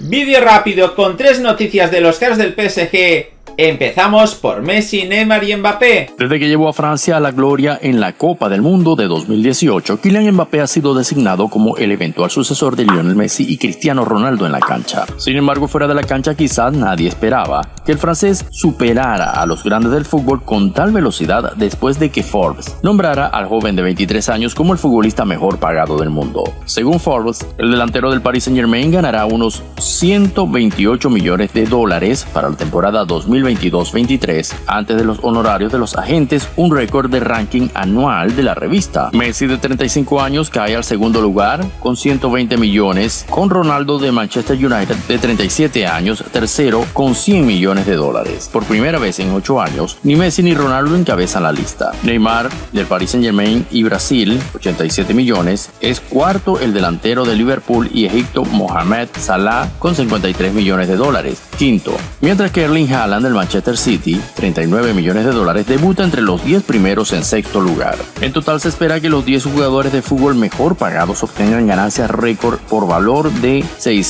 Vídeo rápido con 3 noticias de los cracks del PSG. Empezamos por Messi, Neymar y Mbappé. Desde que llevó a Francia a la gloria en la Copa del Mundo de 2018, Kylian Mbappé ha sido designado como el eventual sucesor de Lionel Messi y Cristiano Ronaldo en la cancha. Sin embargo, fuera de la cancha quizás nadie esperaba que el francés superara a los grandes del fútbol con tal velocidad después de que Forbes nombrara al joven de 23 años como el futbolista mejor pagado del mundo. Según Forbes, el delantero del Paris Saint-Germain ganará unos 128 millones de dólares para la temporada 2022-23, antes de los honorarios de los agentes, un récord de ranking anual de la revista. Messi, de 35 años, cae al segundo lugar con 120 millones, con Ronaldo de Manchester United, de 37 años, tercero con 100 millones de dólares. Por primera vez en 8 años, ni Messi ni Ronaldo encabezan la lista. Neymar, del Paris Saint-Germain y Brasil, 87 millones, es cuarto el delantero de Liverpool y Egipto Mohamed Salah con 53 millones de dólares, quinto, mientras que Erling Haaland del Manchester City, 39 millones de dólares, debuta entre los 10 primeros en sexto lugar. En total se espera que los 10 jugadores de fútbol mejor pagados obtengan ganancias récord por valor de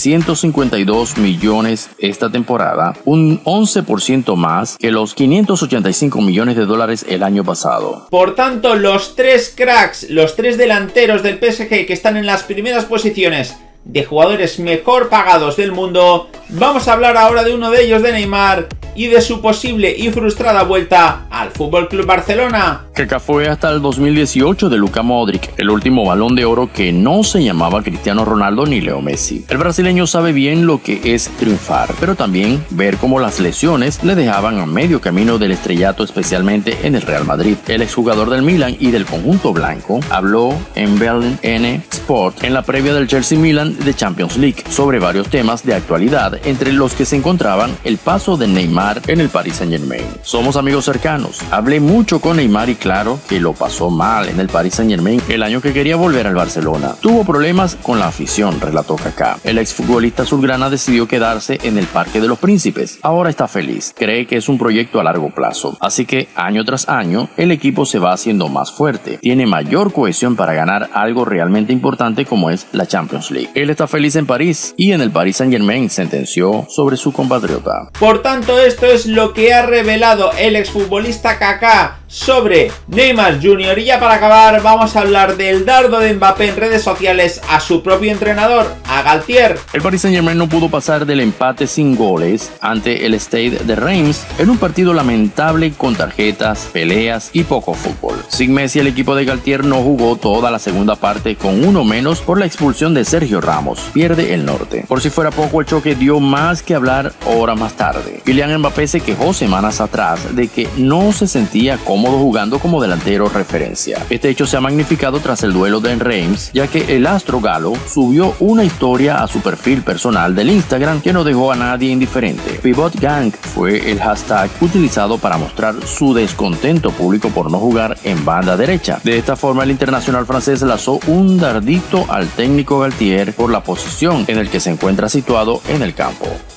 652 millones esta temporada, un 11% más que los 585 millones de dólares el año pasado. Por tanto, los 3 cracks, los 3 delanteros del PSG que están en las primeras posiciones de jugadores mejor pagados del mundo. Vamos a hablar ahora de uno de ellos, de Neymar, y de su posible y frustrada vuelta al FC Barcelona. Kaká fue hasta el 2018 de Luka Modric, el último Balón de Oro que no se llamaba Cristiano Ronaldo ni Leo Messi. El brasileño sabe bien lo que es triunfar, pero también ver cómo las lesiones le dejaban a medio camino del estrellato, especialmente en el Real Madrid. El exjugador del Milan y del conjunto blanco habló en Berlin N Sport en la previa del Chelsea Milan de Champions League sobre varios temas de actualidad, entre los que se encontraban el paso de Neymar en el Paris Saint-Germain. Somos amigos cercanos. Hablé mucho con Neymar y claro que lo pasó mal en el Paris Saint-Germain el año que quería volver al Barcelona. Tuvo problemas con la afición, relató Kaká. El exfutbolista azulgrana decidió quedarse en el Parque de los Príncipes. Ahora está feliz. Cree que es un proyecto a largo plazo. Así que año tras año el equipo se va haciendo más fuerte. Tiene mayor cohesión para ganar algo realmente importante como es la Champions League. Él está feliz en París y en el Paris Saint-Germain, sentenció sobre su compatriota. Por tanto, esto es lo que ha revelado el exfutbolista Kaká sobre Neymar Jr. Y ya para acabar vamos a hablar del dardo de Mbappé en redes sociales a su propio entrenador, a Galtier. El Paris Saint-Germain no pudo pasar del empate sin goles ante el Stade de Reims en un partido lamentable con tarjetas, peleas y poco fútbol. Sin Messi, el equipo de Galtier no jugó toda la segunda parte con uno menos por la expulsión de Sergio Ramos. Pierde el norte. Por si fuera poco, el choque dio más que hablar horas más tarde. Kylian Mbappé se quejó semanas atrás de que no se sentía cómodo jugando como delantero referencia. Este hecho se ha magnificado tras el duelo de Reims, ya que el astro galo subió una historia a su perfil personal del Instagram que no dejó a nadie indiferente. Pivot Gang fue el hashtag utilizado para mostrar su descontento público por no jugar en banda derecha. De esta forma, el internacional francés lanzó un dardito al técnico Galtier por la posición en el que se encuentra situado en el campo.